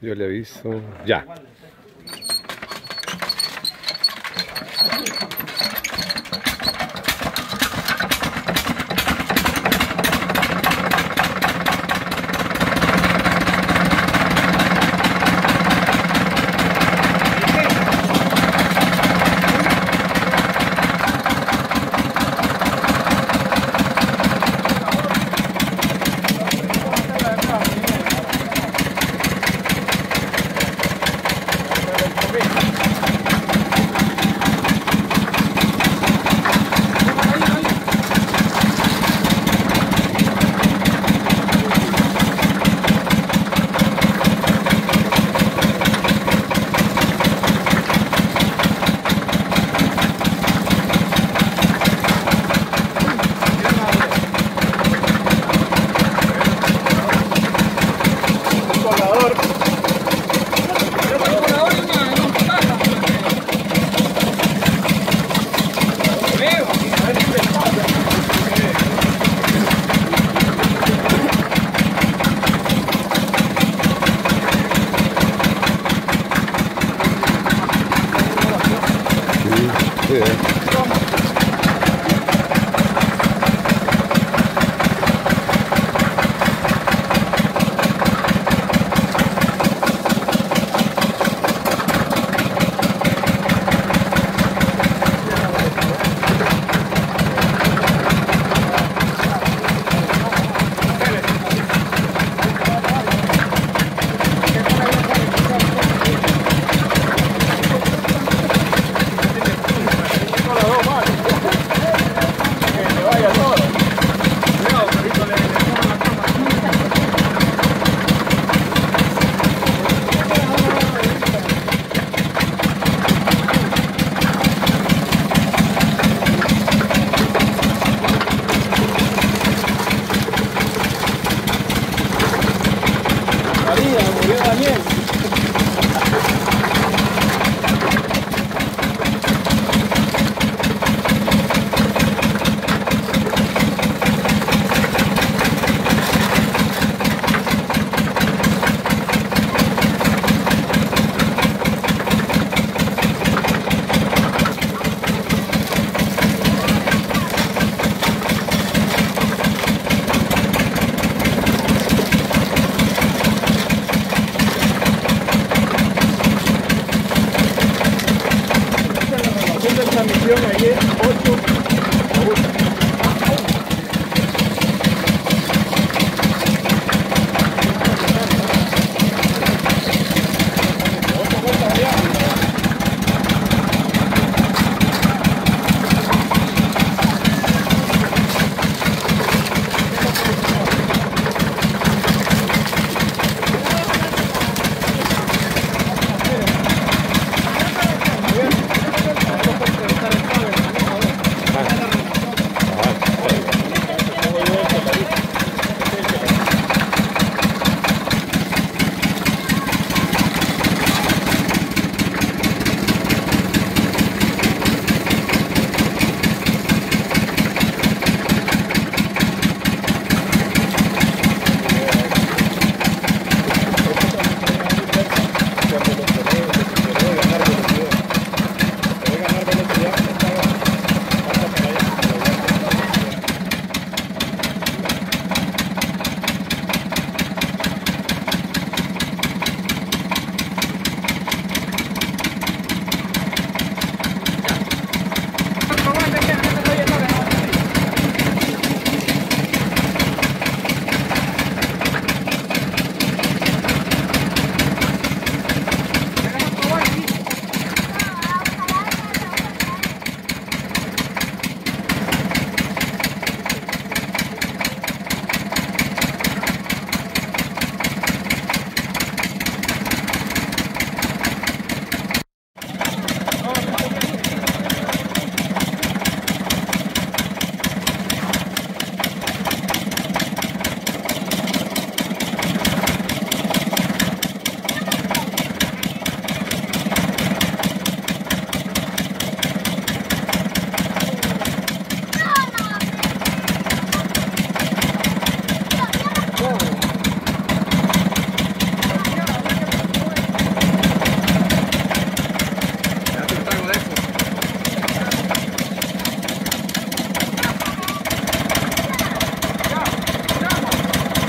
Yo le aviso. Ya.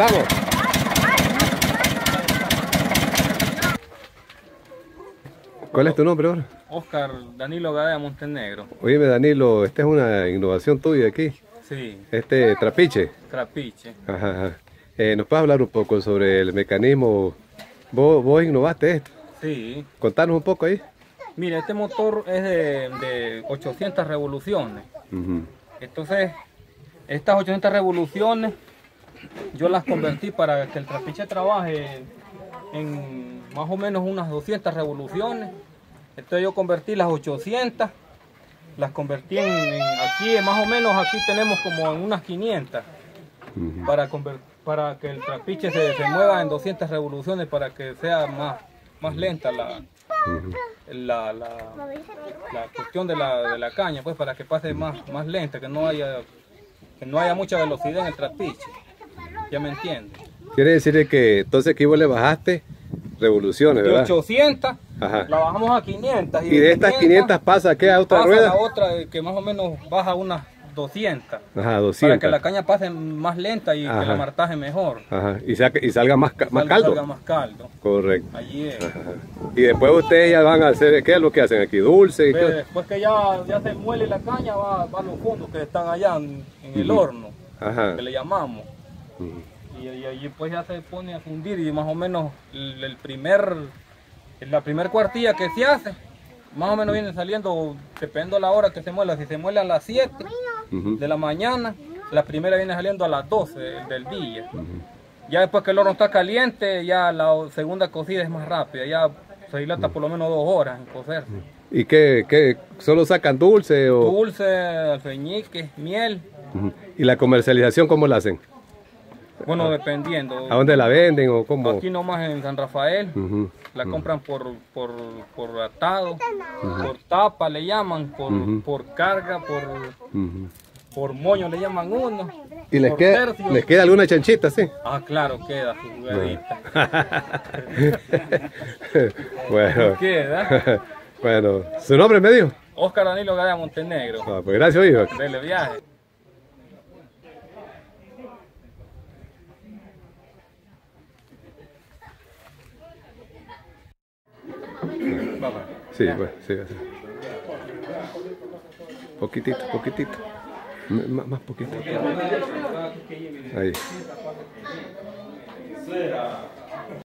Vamos. ¿Cuál es tu nombre ahora? Oscar Danilo Gadea Montenegro. Oye, Danilo, esta es una innovación tuya aquí. Sí. Este trapiche. Trapiche. Ajá, ajá. ¿Nos puedes hablar un poco sobre el mecanismo? ¿Vos innovaste esto? Sí. Contanos un poco ahí. Mira, este motor es de 800 revoluciones. Entonces, estas 800 revoluciones yo las convertí para que el trapiche trabaje en más o menos unas 200 revoluciones. Entonces yo convertí las 800, las convertí aquí, más o menos aquí tenemos como en unas 500, para que el trapiche se mueva en 200 revoluciones, para que sea más lenta la cuestión de la caña, pues para que pase más lenta, que no haya mucha velocidad en el trapiche. ¿Ya me entiendes? Quiere decir que entonces aquí vos le bajaste revoluciones, ¿verdad? De 800 Ajá. la bajamos a 500. Y de estas 500 pasa ¿qué? ¿A otra pasa rueda? La otra que más o menos baja unas 200. Ajá, 200. Para que la caña pase más lenta y que el amartaje mejor. Ajá. Y salga más caldo. Salga más caldo. Correcto. Allí es. Ajá. Y después ustedes ya van a hacer, ¿qué es lo que hacen aquí? Dulce. Después que ya se muele la caña, va a los fondos que están allá en el horno, que le llamamos. Y allí pues ya se pone a fundir y más o menos la primer cuartilla que se hace, más o menos viene saliendo, dependiendo de la hora que se muela. Si se muele a las 7 de la mañana, la primera viene saliendo a las 12 del día. Ya después que el horno está caliente, ya la segunda cocida es más rápida, ya se dilata por lo menos 2 horas en cocerse. ¿Y qué? ¿Solo sacan dulce o...? Dulce, alfeñique, miel. ¿Y la comercialización cómo la hacen? Bueno, dependiendo. ¿A dónde la venden o cómo? Aquí nomás en San Rafael. La compran por atado, por tapa le llaman, por carga, por moño le llaman uno. ¿Y les queda alguna chanchita, sí? Ah, claro, queda su jugadita. Bueno. Queda. Bueno, ¿su nombre me dijo? Oscar Danilo Gadea Montenegro. Ah, pues gracias, hijo. Dele viaje. Sí, pues, sí, así. Poquitito. Más poquito. Ahí.